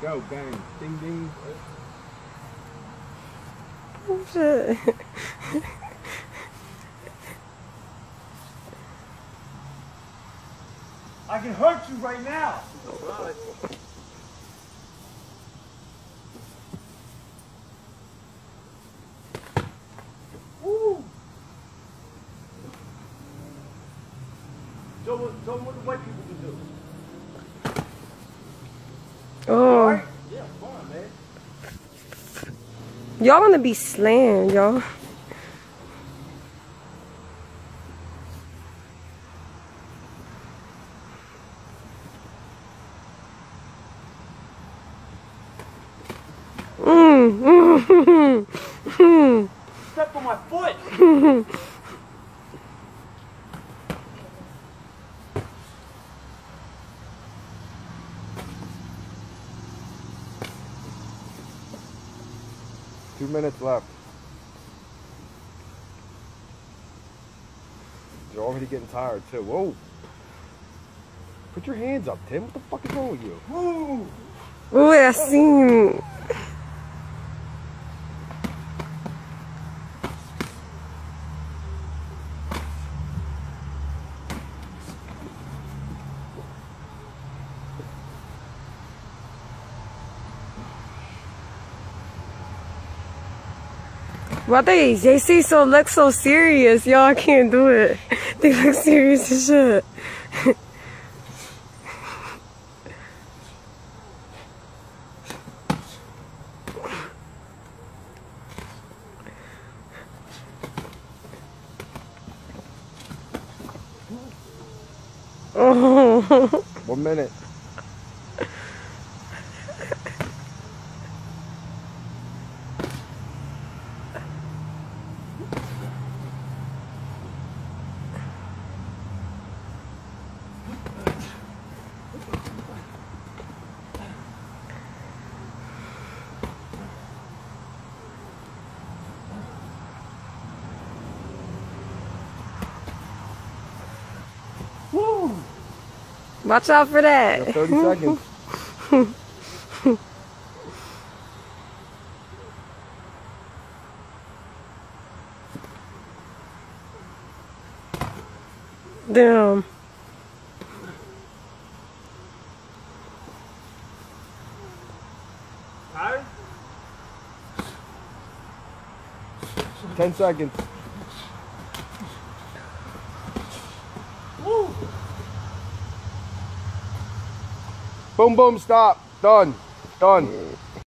Go, bang. Ding, ding. Oh, shit. I can hurt you right now. Woo! Show them what the white people can do. Oh. Right? Yeah, come on, man. Y'all want to be slammed, y'all. Step on my foot. 2 minutes left. You're already getting tired too. Whoa. Put your hands up, Tim. What the fuck is wrong with you? Woo! Ooh, I seen. Why they JC look so serious? Y'all can't do it. They look serious as shit. Oh. 1 minute. Woo! Watch out for that. 30 seconds. Damn. Tired? 10 seconds. Woo! Boom, boom, stop. Done. Done.